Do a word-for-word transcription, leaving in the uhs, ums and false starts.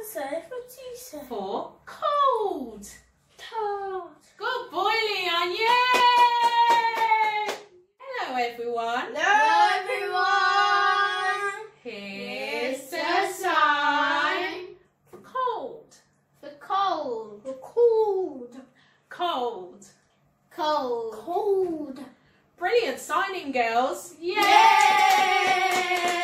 to say? What do you say? For cold. Tart. Good boy, Leon. Yay! Hello, everyone. Hello, everyone. Here's the sign for cold. For cold. For cold. Cold. Cold. Cold. Brilliant signing, girls. Yay! Yay!